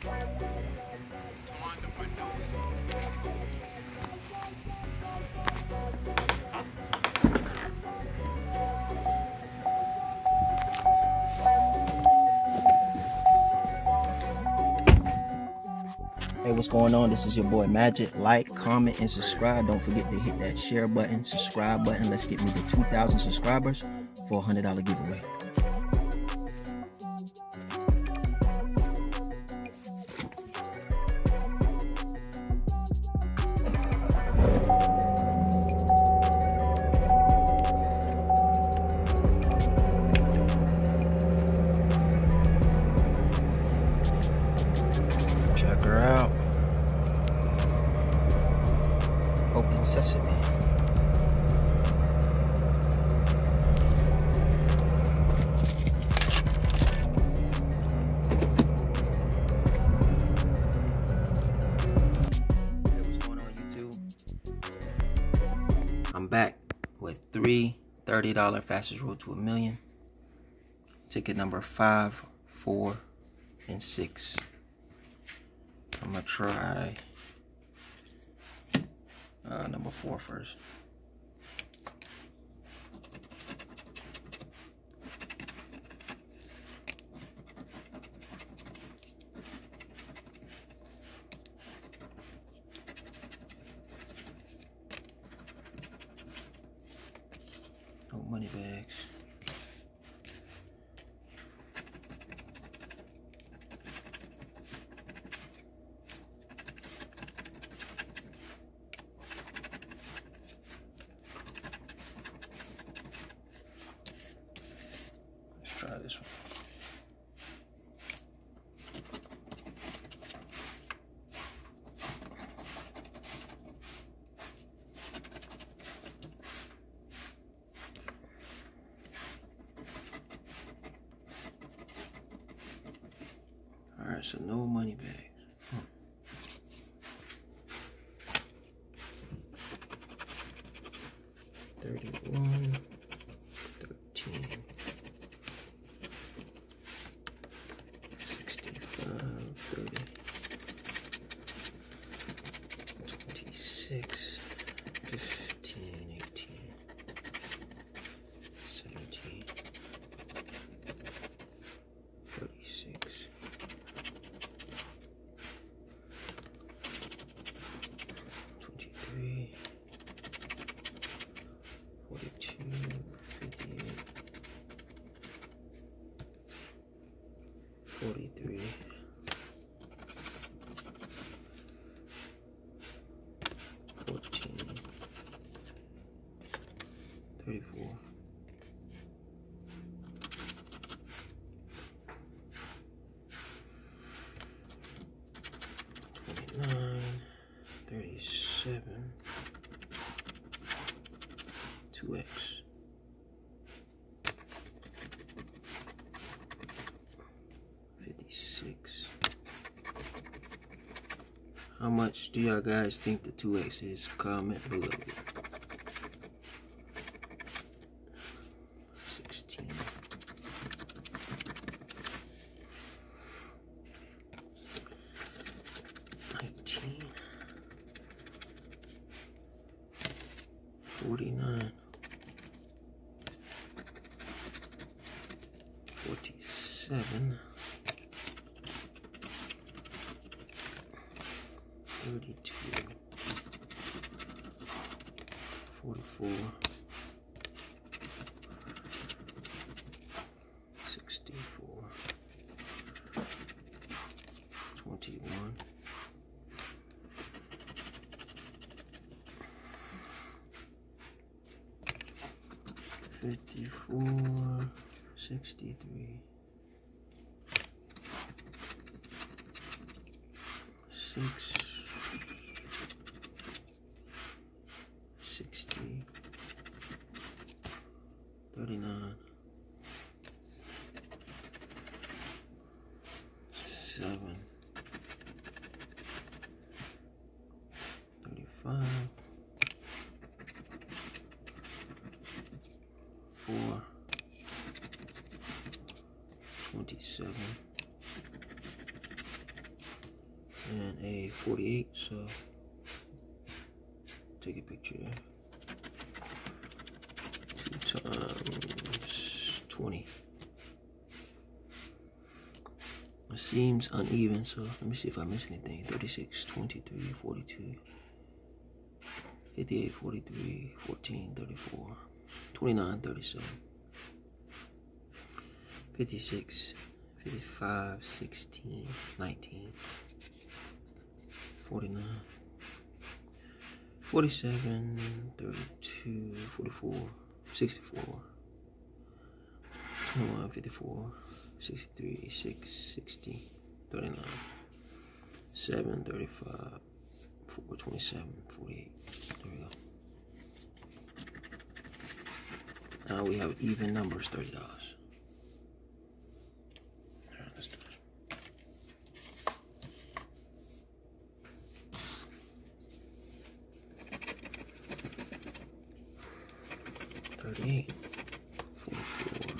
Hey, what's going on? This is your boy Magic. Like, comment, and subscribe. Don't forget to hit that share button, subscribe button. Let's get me to 2,000 subscribers for a $100 giveaway. Check her out. Open sesame. I'm back with 3 $30 fastest road to $1 million. Ticket number 5, 4, and 6. I'm gonna try number 4 first. No money bags. Let's try this one. Alright, so no money bags. 31, 13, 65, 30, 26, 15, 18, 17, 36, 23, 42, 58, 43, 14, 34, 29, 37, 2x, 56. How much do y'all guys think the 2x is? Comment below. 16. 19. 49. 47. 32. 44. 64. 21. 54. 63. 6. 60. 39. 7. 35. 4. 27. and a 48, so take a picture. 2 times 20. It seems uneven, so let me see if I miss anything. 36, 23, 42, 58, 43, 14, 34, 29, 37, 56, 55, 16, 19, 49, 47, 32, 44, 64, 21, 54, 63, 6, 60, 39, 7, 35, 4, 27, 48. There we go. Now we have even numbers, $30. All right, let's do it. 38, 44,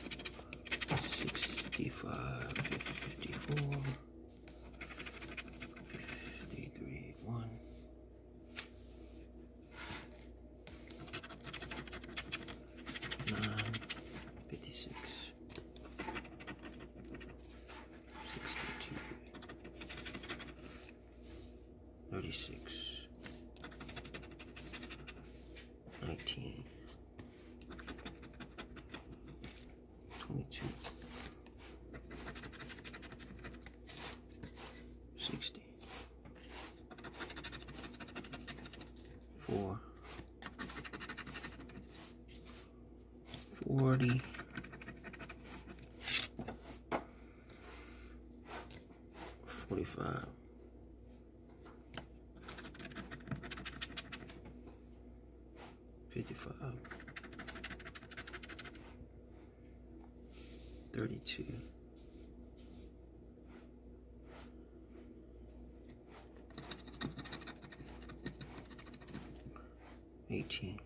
65, 54, 53, 1, 9, 56, 62, 36, 19, 22, 60, 4, 40, 45, 55, 32, 18,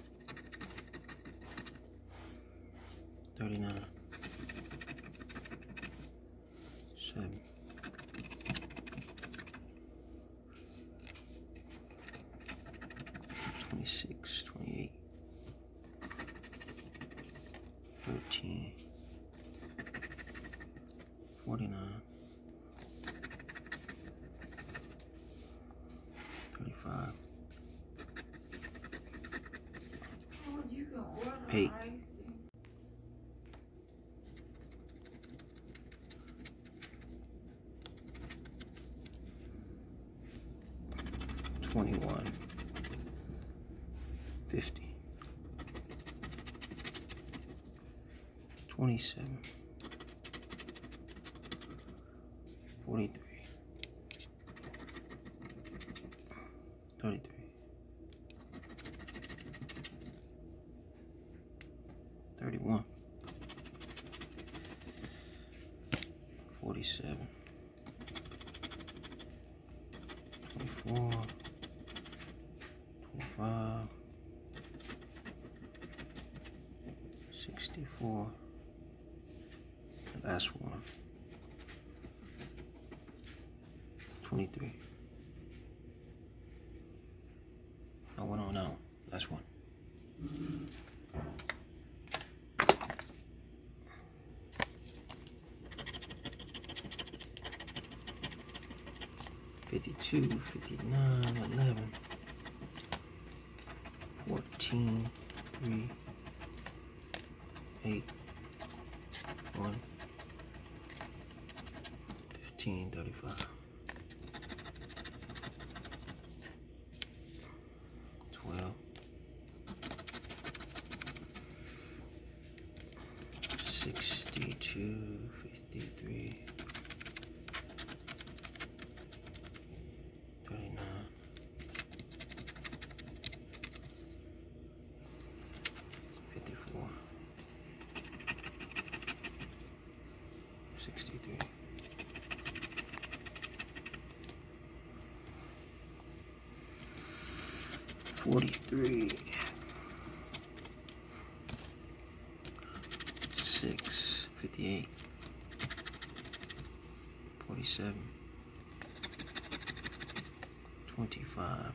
39, 7, 26, 28, 13, 49, 35, 8, 21, 50, 27, 43, 33, 31, 47, 24, 25, 64, the last one, 23. I went on out, last one. $52, $59, 11, 14, 3, 8, 1, 15, 35, 12, 62, 53, 39, 54, 63, 43, 6, 58, 47, 25,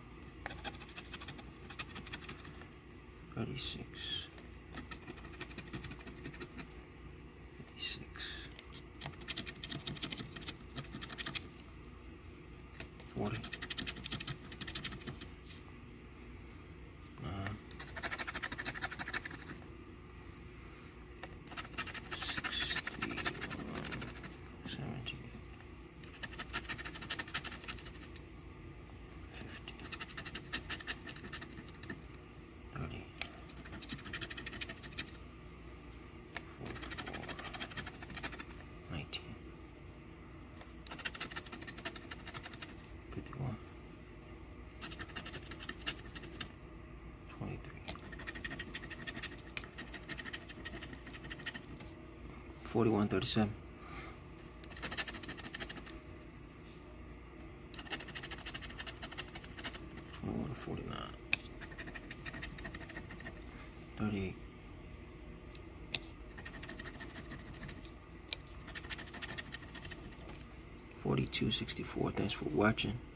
36, 56, 40, 9, 61, 70, 50, 30, 44, 19, 51, 23, 41, 37, 21, 49, 38, 42, 64. Thanks for watching.